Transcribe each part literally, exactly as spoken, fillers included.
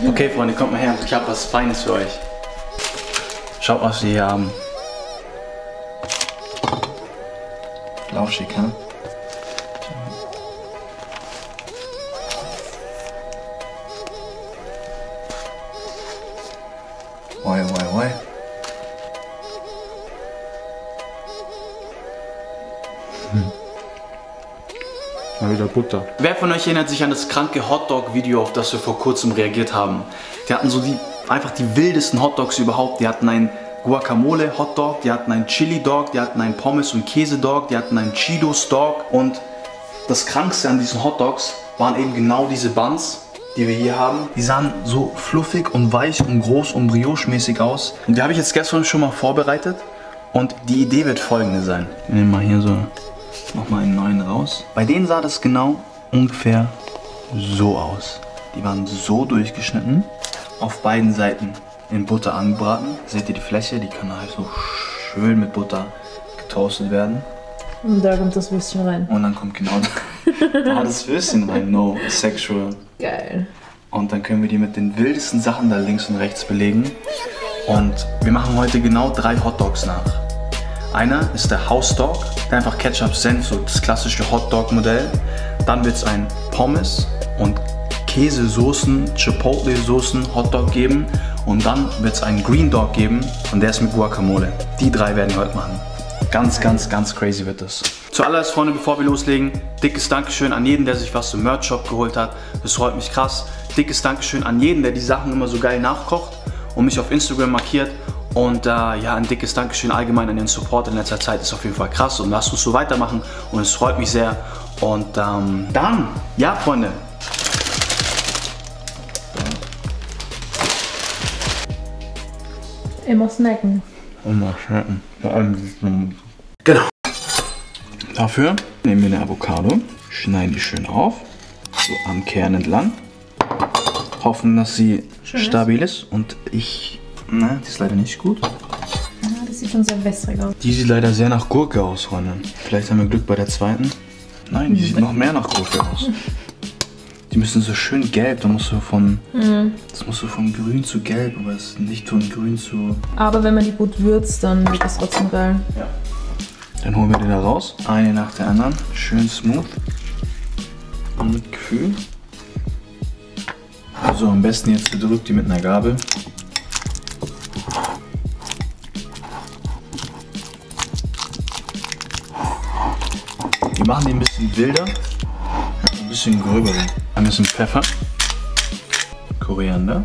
Okay, Freunde, kommt mal her. Ich habe was Feines für euch. Schaut, was wir hier haben. Flauschig, ha? Oi, oi, oi. Hm. Mal wieder Butter. Wer von euch erinnert sich an das kranke Hotdog-Video, auf das wir vor kurzem reagiert haben? Die hatten so die, einfach die wildesten Hotdogs überhaupt. Die hatten einen Guacamole-Hotdog, die hatten einen Chili-Dog, die hatten einen Pommes- und Käse-Dog, die hatten einen Cheetos-Dog. Und das Krankste an diesen Hotdogs waren eben genau diese Buns, die wir hier haben. Die sahen so fluffig und weich und groß und brioche-mäßig aus. Und die habe ich jetzt gestern schon mal vorbereitet. Und die Idee wird folgende sein. Wir nehmen mal hier so nochmal einen neuen raus. Bei denen sah das genau ungefähr so aus. Die waren so durchgeschnitten, auf beiden Seiten in Butter angebraten. Seht ihr die Fläche? Die kann halt so schön mit Butter getoastet werden. Und da kommt das Würstchen rein. Und dann kommt genau da das Würstchen rein. No sexual. Geil. Und dann können wir die mit den wildesten Sachen da links und rechts belegen. Und wir machen heute genau drei Hotdogs nach. Einer ist der House Dog, der einfach Ketchup, Senf, so das klassische Hotdog-Modell. Dann wird es ein Pommes und Käsesoßen, Chipotle-Soßen Hotdog geben. Und dann wird es einen Green Dog geben und der ist mit Guacamole. Die drei werden wir heute machen. Ganz, ganz, ganz crazy wird das. Zuallererst, Freunde, bevor wir loslegen, dickes Dankeschön an jeden, der sich was zum Merch-Shop geholt hat. Das freut mich krass. Dickes Dankeschön an jeden, der die Sachen immer so geil nachkocht und mich auf Instagram markiert. Und äh, ja, ein dickes Dankeschön allgemein an den Support in letzter Zeit. Ist auf jeden Fall krass und lasst uns so weitermachen und es freut mich sehr. Und ähm, dann, ja, Freunde. Immer snacken. Immer snacken. Vor allem, genau. Dafür nehmen wir eine Avocado, schneiden die schön auf, so am Kern entlang. Hoffen, dass sie schön stabil ist. ist. Und ich, na, die ist leider nicht gut. Ja, das sieht schon sehr wässrig aus. Die sieht leider sehr nach Gurke aus, Freunde. Vielleicht haben wir Glück bei der zweiten. Nein, die mhm. sieht noch mehr nach Gurke aus. Die müssen so schön gelb, da musst du von, mhm. das musst du von grün zu gelb, aber es ist nicht von grün zu... Aber wenn man die gut würzt, dann wird das trotzdem geil. Ja. Dann holen wir die da raus, eine nach der anderen, schön smooth und mit Gefühl. So, am besten jetzt bedrückt die mit einer Gabel. Wir machen die ein bisschen wilder, ein bisschen gröber. Ein bisschen Pfeffer, Koriander.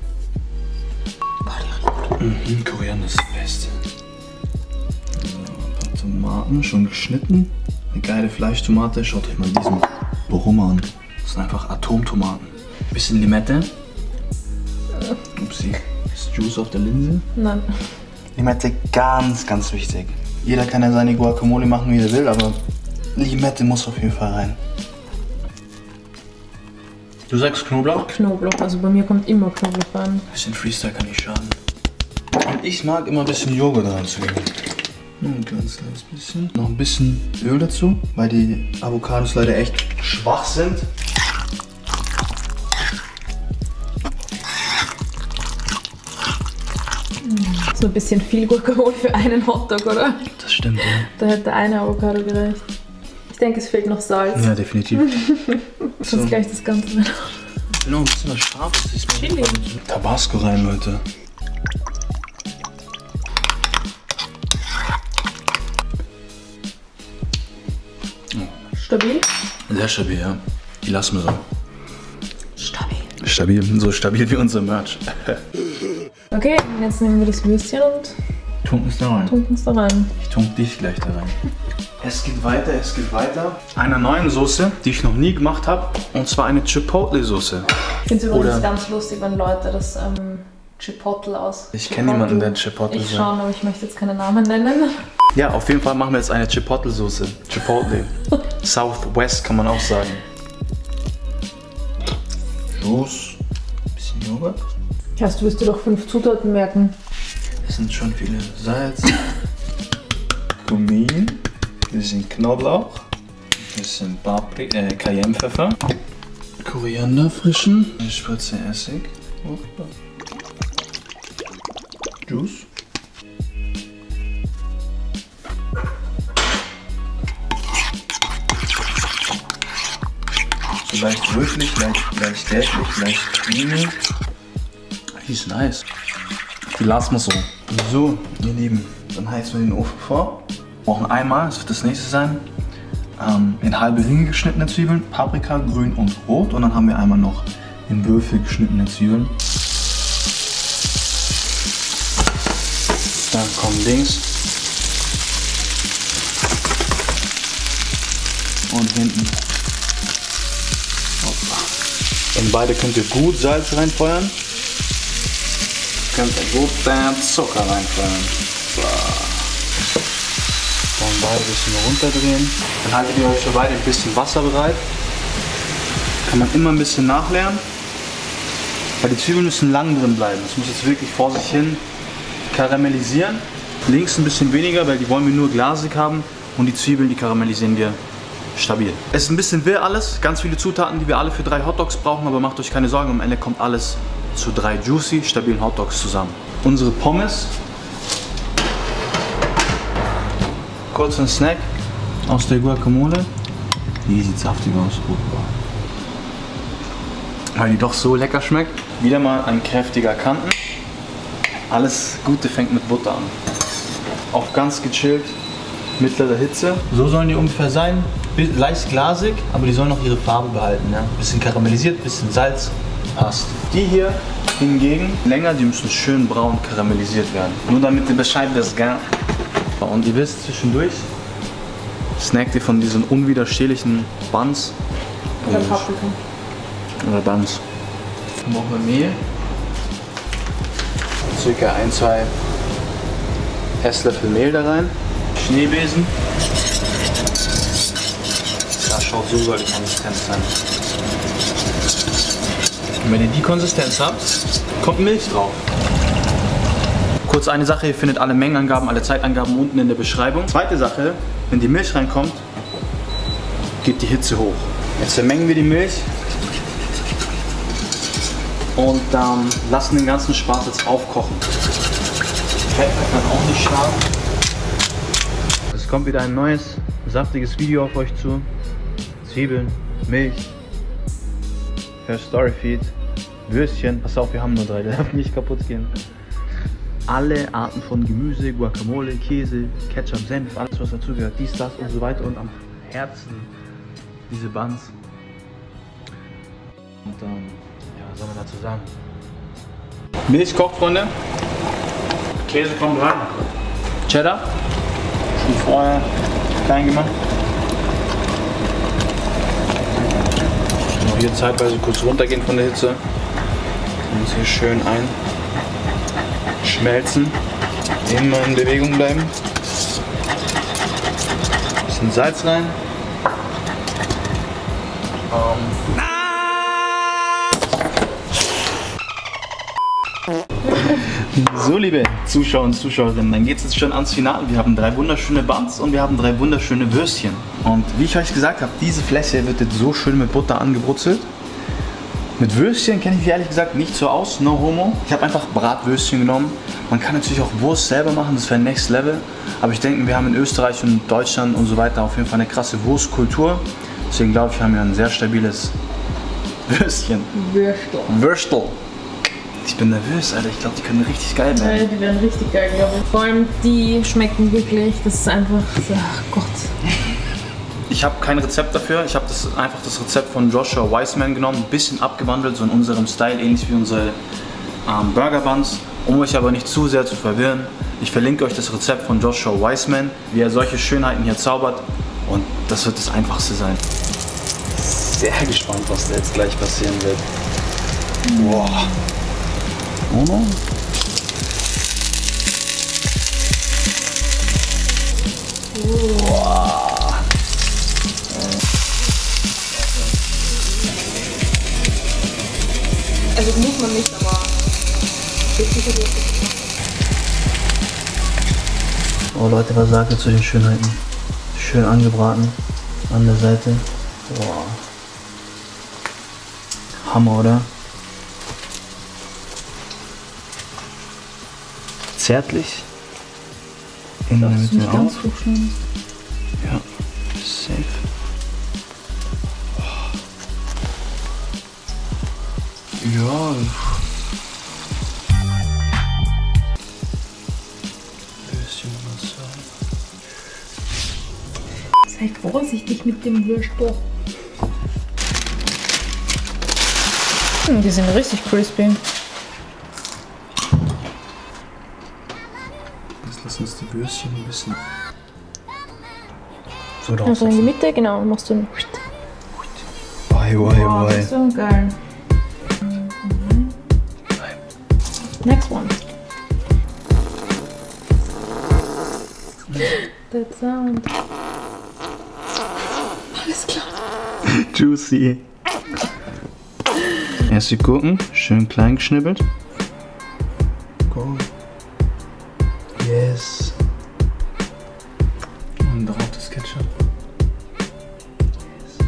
Mhm, Koriander ist das Beste. So, ein paar Tomaten, schon geschnitten. Eine geile Fleischtomate. Schaut euch mal diesen Brummer an. Das sind einfach Atomtomaten. Ein bisschen Limette. Upsi. Ist Juice auf der Linse? Nein. Limette ganz, ganz wichtig. Jeder kann ja seine Guacamole machen, wie er will, aber Limette muss auf jeden Fall rein. Du sagst Knoblauch? Knoblauch, also bei mir kommt immer Knoblauch rein. Ein bisschen Freestyle kann nicht schaden. Und ich mag immer ein bisschen Joghurt reinzugeben. Ein ganz kleines bisschen. Noch ein bisschen Öl dazu, weil die Avocados leider echt schwach sind. So ein bisschen viel Guacamole für einen Hotdog, oder? Das stimmt, ja. Da hätte eine Avocado gereicht. Ich denke, es fehlt noch Salz. Ja, definitiv. Das ist gleich das Ganze rein. Genau, ein bisschen was Scharfes. Chili. Tabasco rein, Leute. Stabil? Sehr stabil, ja. Die lassen wir so. Stabil. Stabil, so stabil wie unser Merch. Okay, jetzt nehmen wir das Würstchen und tunken es da rein. tunken es da rein. Ich tunk dich gleich da rein. Es geht weiter, es geht weiter. Einer neuen Soße, die ich noch nie gemacht habe. Und zwar eine Chipotle-Soße. Ich finde es übrigens ganz lustig, wenn Leute das ähm, Chipotle aus. Ich kenne niemanden, der Chipotle sagt. Ich schon, aber ich möchte jetzt keine Namen nennen. Ja, auf jeden Fall machen wir jetzt eine Chipotle-Soße. Chipotle. Southwest kann man auch sagen. Juice. Bisschen Joghurt. Hast du wirst dir doch fünf Zutaten merken. Es sind schon viele. Salz. Kumin. Bisschen Knoblauch. Bisschen Paprika, äh, Cayennepfeffer. Koriander frischen. Eine Spritze Essig. Juice. So leicht rötlich, leicht, leicht gelblich, leicht cremig. Die ist nice. Die lassen wir so. So, ihr Lieben, dann heizen wir den Ofen vor. Wir brauchen einmal, das wird das nächste sein, ähm, in halbe Ringe geschnittene Zwiebeln, Paprika, grün und rot. Und dann haben wir einmal noch in Würfel geschnittene Zwiebeln. Dann kommen links und hinten. In beide könnt ihr gut Salz reinfeuern. Könnt ihr gut äh, Zucker reinfeuern. So. Dann beide ein bisschen runterdrehen. Dann haltet ihr euch für beide ein bisschen Wasser bereit. Kann man immer ein bisschen nachleeren. Weil die Zwiebeln müssen lang drin bleiben. Das muss jetzt wirklich vor sich hin karamellisieren. Links ein bisschen weniger, weil die wollen wir nur glasig haben. Und die Zwiebeln, die karamellisieren wir stabil. Es ist ein bisschen wirr alles. Ganz viele Zutaten, die wir alle für drei Hotdogs brauchen. Aber macht euch keine Sorgen, am Ende kommt alles zu drei juicy, stabilen Hotdogs zusammen. Unsere Pommes. Kurz ein Snack aus der Guacamole. Die sieht saftig aus. Weil die doch so lecker schmeckt. Wieder mal ein kräftiger Kanten. Alles Gute fängt mit Butter an. Auf ganz gechillt, mittlere Hitze. So sollen die ungefähr sein. Leicht glasig, aber die sollen noch ihre Farbe behalten. Ja? Bisschen karamellisiert, bisschen Salz. Passt. Die hier hingegen länger, die müssen schön braun karamellisiert werden. Nur damit ihr Bescheid wisst, gell? Und ihr wisst, zwischendurch snackt ihr von diesen unwiderstehlichen Buns. Oder Paprika. Oder Buns. Dann brauchen wir Mehl. Circa ein, zwei Esslöffel Mehl da rein. Schneebesen. Das schaut so soll die Konsistenz sein. Und wenn ihr die Konsistenz habt, kommt Milch drauf. Kurz eine Sache, ihr findet alle Mengenangaben, alle Zeitangaben unten in der Beschreibung. Zweite Sache, wenn die Milch reinkommt, geht die Hitze hoch. Jetzt vermengen wir die Milch und ähm, lassen den ganzen Spaß jetzt aufkochen. Pfeffer kann auch nicht schaden. Es kommt wieder ein neues, saftiges Video auf euch zu. Zwiebeln, Milch, First Story Feed, Würstchen. Pass auf, wir haben nur drei, der darf nicht kaputt gehen. Alle Arten von Gemüse, Guacamole, Käse, Ketchup, Senf, alles was dazugehört, dies, das und so weiter. Und am Herzen diese Buns. Und dann, ja, was soll man dazu sagen? Milch kocht, Freunde. Käse kommt rein. Cheddar. Schon vorher klein gemacht. Noch hier zeitweise kurz runtergehen von der Hitze. Und hier schön einschmelzen. Immer in Bewegung bleiben. Bisschen Salz rein. Um. So, liebe Zuschauer und Zuschauerinnen, dann geht es jetzt schon ans Finale. Wir haben drei wunderschöne Buns und wir haben drei wunderschöne Würstchen. Und wie ich euch gesagt habe, diese Fläche wird jetzt so schön mit Butter angebrutzelt. Mit Würstchen kenne ich mich ehrlich gesagt nicht so aus, no homo. Ich habe einfach Bratwürstchen genommen. Man kann natürlich auch Wurst selber machen, das wäre Next Level. Aber ich denke, wir haben in Österreich und Deutschland und so weiter auf jeden Fall eine krasse Wurstkultur. Deswegen glaube ich, wir haben hier ein sehr stabiles Würstchen. Würstel. Würstel. Ich bin nervös, Alter. Ich glaube, die können richtig geil werden. Ja, die werden richtig geil, glaube ich. Vor allem die schmecken wirklich, das ist einfach, ach Gott. Ich habe kein Rezept dafür. Ich habe das einfach das Rezept von Joshua Wiseman genommen, ein bisschen abgewandelt, so in unserem Style, ähnlich wie unsere ähm, Burger Buns. Um euch aber nicht zu sehr zu verwirren, ich verlinke euch das Rezept von Joshua Wiseman, wie er solche Schönheiten hier zaubert. Und das wird das Einfachste sein. Sehr gespannt, was da jetzt gleich passieren wird. Boah. Oh no. Wow. Also muss man nicht, aber oh Leute, was sagt ihr zu den Schönheiten? Schön angebraten an der Seite. Boah. Hammer, oder? zärtlich. In der Mitte auch. Ganz hochschneiden. Ja, safe. Ja. Bisschen Wasser. Sei vorsichtig mit dem Würstbruch. Hm, die sind richtig crispy. Jetzt lass uns die Würstchen ein bisschen so drauf. Also in die Mitte, genau, machst du. Wei, wei, Wow, das wei. ist so geil. Next one. That sound. Alles klar. Juicy. Erst die Gurken, schön klein geschnippelt. Go. Yes. Und drauf das Ketchup. Yes.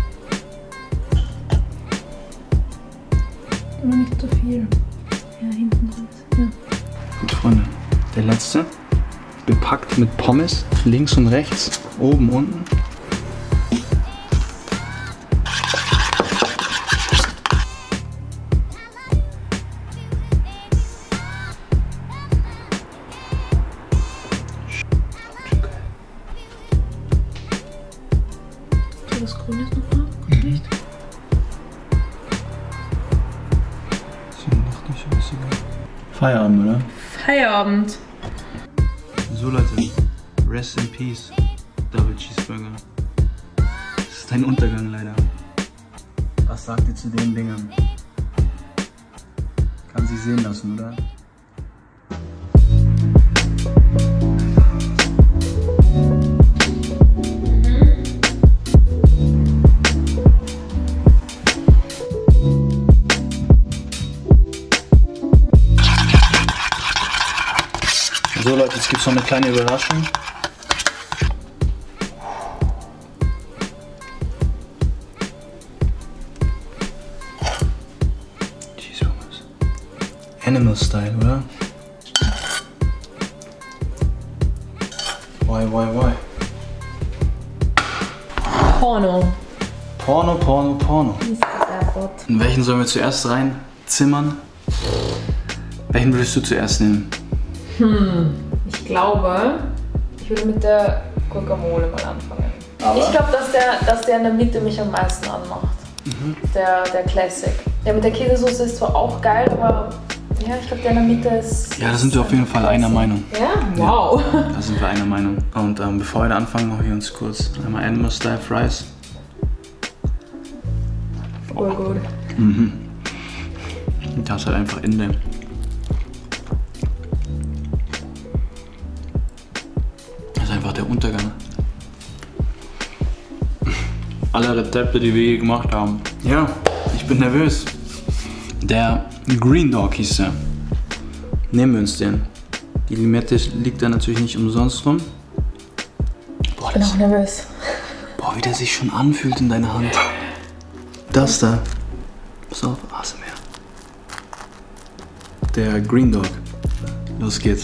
Nur nicht zu viel. Ja, hinten raus. Ja. Gut, Freunde. Der letzte. Bepackt mit Pommes. Links und rechts. Oben, unten. Das Grüne ist noch da? Kommt nicht. Feierabend, oder? Feierabend. So Leute, rest in peace, Double Cheeseburger. Das ist dein Untergang leider. Was sagt ihr zu den Dingern? Kann sich sehen lassen, oder? So Leute, jetzt gibt es noch eine kleine Überraschung. Cheeseburgers. Animal Style, oder? Why, why, why? Porno. Porno, Porno, Porno. Ist der Gott. In welchen sollen wir zuerst reinzimmern? Welchen würdest du zuerst nehmen? Hm, ich glaube, ich würde mit der Guacamole mal anfangen. Aber? Ich glaube, dass der, dass der in der Mitte mich am meisten anmacht. Mhm. Der, der Classic. Der mit der Käsesoße ist zwar auch geil, aber ja, ich glaube, der in der Mitte ist... Ja, da sind wir auf jeden Fall einer Meinung. Ja? Wow. Ja, da sind wir einer Meinung. Und ähm, bevor wir da anfangen, machen wir uns kurz einmal Animal Style Fries. Voll gut. Mhm. Das ist halt einfach in dem. Das ist einfach der Untergang. Aller Rezepte, die wir je gemacht haben. Ja, ich bin nervös. Der Green Dog hieß der. Nehmen wir uns den. Die Limette liegt da natürlich nicht umsonst rum. Boah, Ich bin auch nervös. Boah, wie der sich schon anfühlt in deiner Hand. Das da. Pass auf, A S M R. Der Green Dog. Los geht's.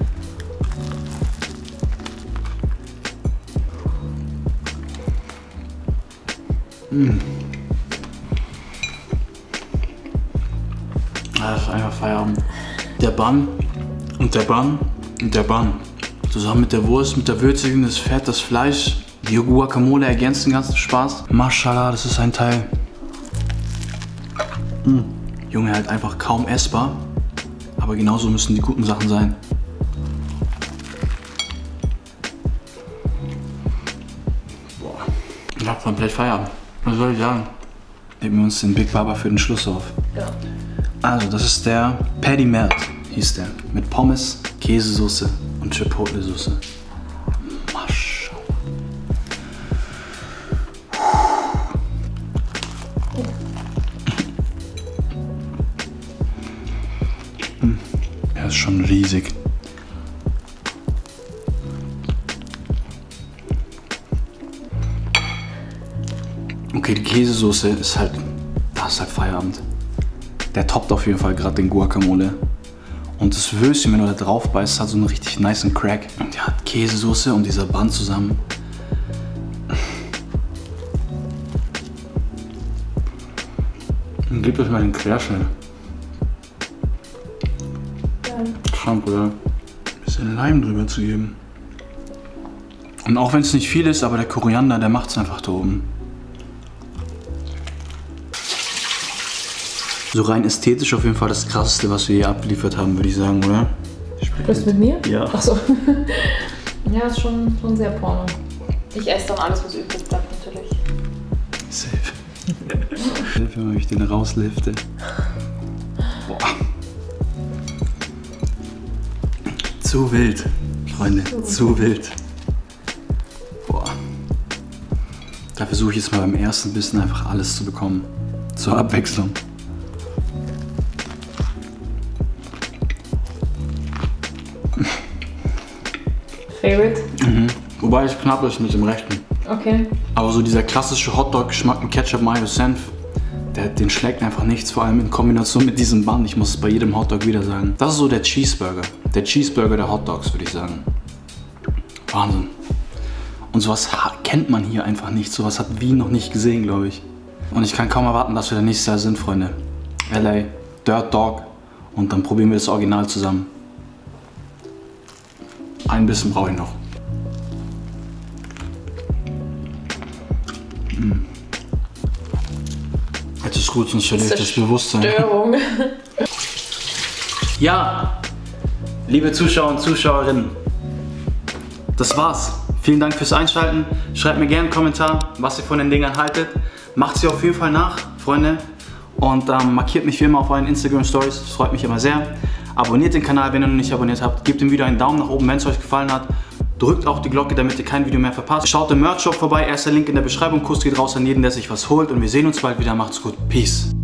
Mmh. Das ist einfach Feierabend. Der Bun und der Bun und der Bun. Zusammen mit der Wurst, mit der Würzigen, das Fett, das Fleisch. Die Guacamole ergänzt den ganzen Spaß. Mashallah, das ist ein Teil. Mmh. Junge, halt einfach kaum essbar. Aber genauso müssen die guten Sachen sein. Boah. Ich hab komplett Feierabend. Was soll ich sagen? Nehmen wir uns den Big Baba für den Schluss auf. Ja. Also, das ist der Patty Melt, hieß der. Mit Pommes, Käsesoße und Chipotle-Soße. Maschallah. Er ist schon riesig. Okay, die Käsesoße ist halt, das ist halt Feierabend. Der toppt auf jeden Fall gerade den Guacamole. Und das Würstchen, wenn du da drauf beißt, hat so einen richtig nicen Crack. Und ja, Käsesoße und dieser Bun zusammen. Und gib euch mal den Querschnitt. Ja. Krank, oder? Ein bisschen Leim drüber zu geben. Und auch wenn es nicht viel ist, aber der Koriander, der macht es einfach da oben. So rein ästhetisch auf jeden Fall das krasseste, was wir hier abgeliefert haben, würde ich sagen, oder? Das mit mir? Ja. Achso. Ja, ist schon, schon sehr porno. Ich esse dann alles, was übrig bleibt, natürlich. Safe. Hilfe, wenn ich den rauslifte. Boah. Zu wild, Freunde, zu, zu wild. Boah. Da versuche ich jetzt mal beim ersten Bissen einfach alles zu bekommen. Zur Abwechslung. Favorite? Mhm. Wobei es knapp ist mit dem rechten. Okay. Aber so dieser klassische Hotdog-Geschmack mit Ketchup, Mayo, Senf, der, den schlägt einfach nichts, vor allem in Kombination mit diesem Bun. Ich muss es bei jedem Hotdog wieder sagen. Das ist so der Cheeseburger. Der Cheeseburger der Hotdogs, würde ich sagen. Wahnsinn. Und sowas kennt man hier einfach nicht. Sowas hat Wien noch nicht gesehen, glaube ich. Und ich kann kaum erwarten, dass wir da nächstes Jahr sind, Freunde. L A, Dirt Dog. Und dann probieren wir das Original zusammen. Ein bisschen brauche ich noch. Mm. Jetzt ist gut, sonst verliere ich das Bewusstsein. Störung. Ja, liebe Zuschauer und Zuschauerinnen, das war's. Vielen Dank fürs Einschalten. Schreibt mir gerne einen Kommentar, was ihr von den Dingern haltet. Macht sie auf jeden Fall nach, Freunde. Und ähm, markiert mich wie immer auf euren Instagram Stories. Das freut mich immer sehr. Abonniert den Kanal, wenn ihr noch nicht abonniert habt. Gebt dem Video einen Daumen nach oben, wenn es euch gefallen hat. Drückt auch die Glocke, damit ihr kein Video mehr verpasst. Schaut im Merch-Shop vorbei. Erster Link in der Beschreibung. Kuss geht raus an jeden, der sich was holt. Und wir sehen uns bald wieder. Macht's gut. Peace.